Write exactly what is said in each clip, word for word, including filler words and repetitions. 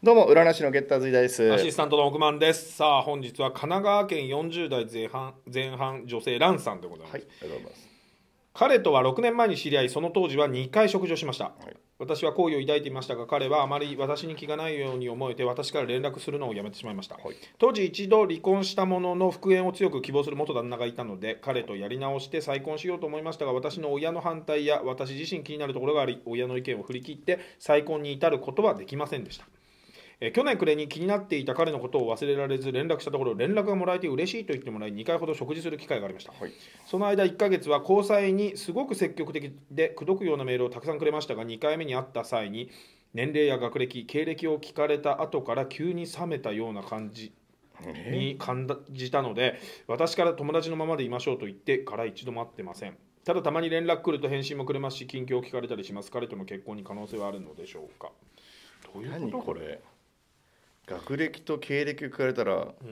どうも占い師のゲッターズイダです。 アシスタントの億万です。さあ本日は神奈川県よんじゅう代前半前半女性ランさんでございます。 はい、ありがとうございます。 彼とはろくねんまえに知り合い、その当時はにかい食事をしました、はい、私は好意を抱いていましたが、彼はあまり私に気がないように思えて私から連絡するのをやめてしまいました、はい、当時一度離婚したものの復縁を強く希望する元旦那がいたので、彼とやり直して再婚しようと思いましたが、私の親の反対や私自身気になるところがあり、親の意見を振り切って再婚に至ることはできませんでした。え去年暮れに気になっていた彼のことを忘れられず連絡したところ、連絡がもらえて嬉しいと言ってもらい、にかいほど食事する機会がありました、はい、その間いっかげつは交際にすごく積極的で口説くようなメールをたくさんくれましたが、にかいめに会った際に年齢や学歴経歴を聞かれた後から急に冷めたような感じに感じたので、私から友達のままでいましょうと言ってから一度も会ってません。ただたまに連絡来ると返信もくれますし、近況を聞かれたりします。彼との結婚に可能性はあるのでしょうか。 どういうこと？何これ？学歴と経歴聞かれたら、うん、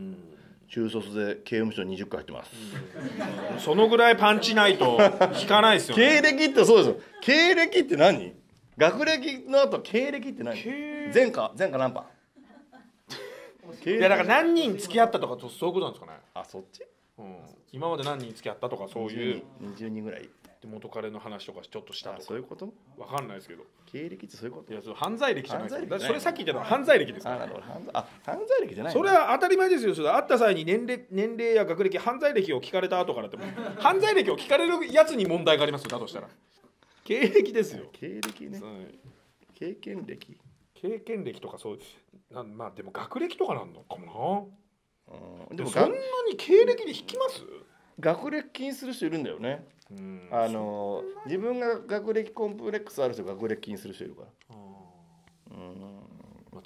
中卒で刑務所にじゅっかい入ってます、 うん、そのぐらいパンチないと引かないですよね。 経歴ってそうですよ。経歴って何？学歴の後経歴って何？前科前科何番？ いやだから何人付き合ったとかそういうことなんですかね。 あ、そっち、うん、 今まで何人付き合ったとかそういうにじゅうにんぐらい元彼の話とかちょっとしたとか。 そういうこと？ わかんないですけど。 経歴ってそういうこと？ いや、それ犯罪歴じゃないですか。それさっき言ったのは犯罪歴ですから。 あ、あ、犯罪歴じゃない。 それは当たり前ですよ。それ会った際に年齢年齢や学歴犯罪歴を聞かれた後からって犯罪歴を聞かれるやつに問題がありますよ。だとしたら経歴ですよ。 経歴ね。経験歴。 経験歴とかそうな、まあでも学歴とかなんのかもな。うん、でもそんなに経歴で引きます？ 学歴気にする人いるんだよね。うん、あの自分が学歴コンプレックスある人が学歴気にする人いるから。うん、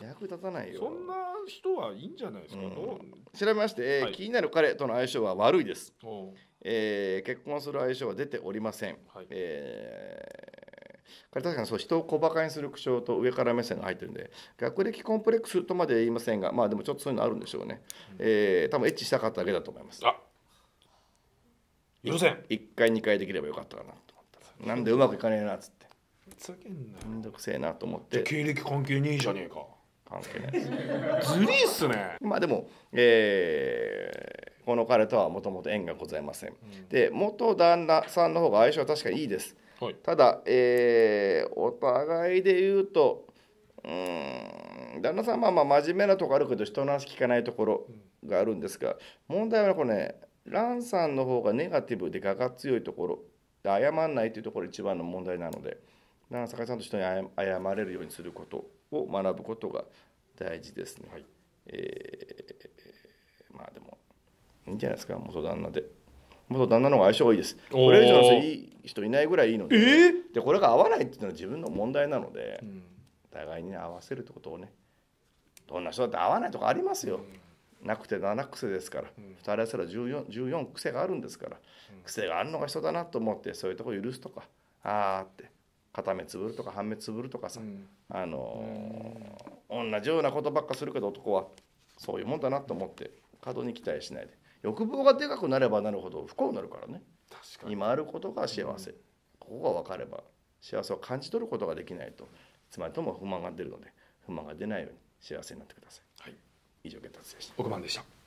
役立たないよ。 そんな人はいいんじゃないですか。うん、 調べまして、はい、気になる彼との相性は悪いです。えー、結婚する相性は出ておりません。はい、えー、彼確かにそう人を小馬鹿にする口調と上から目線が入ってるんで、学歴コンプレックスとまでは言いませんが、まあでもちょっとそういうのあるんでしょうね。うん、えー、多分エッチしたかっただけだと思います。 あ、許せん。 いっかいにかいできればよかったかなと思ったら、なんでうまくいかねえなっつってめんどくせえなと思って。 経歴関係ねえじゃねえか。 関係ないですずりーっすね。 まあでも、えー、この彼とはもともと縁がございません、うん、で元旦那さんの方が相性は確かにいいです、はい、ただ、えー、お互いで言うとうーん旦那さんはまあ真面目なところあるけど人の話聞かないところがあるんですが、問題はこれね、ランさんの方がネガティブで我が強いところで謝らないというところが一番の問題なので、ラン坂井さんと人に謝れるようにすることを学ぶことが大事ですね。はい、えー、まあでもいいんじゃないですか。元旦那で元旦那の方が相性がいいです。これ以上のいい人いないぐらいいいので、えー、でこれが合わないっていうのは自分の問題なので、うん、互いに、ね、合わせるってことをね、どんな人だって合わないとかありますよ、うん、なくてなな癖ですから、うん、ふたり合わせたらじゅうよん、じゅうよん癖があるんですから、うん、癖があるのが人だなと思ってそういうところ許すとか、あーって片目つぶるとか半目つぶるとかさ、うん、あのー、同じようなことばっかするけど男はそういうもんだなと思って過度に期待しないで、欲望がでかくなればなるほど不幸になるからね。確かに今あることが幸せ、うん、ここが分かれば幸せを感じ取ることができないと、つまりとも不満が出るので、不満が出ないように幸せになってください。はい、以上ゲッターズでした。 億万でした。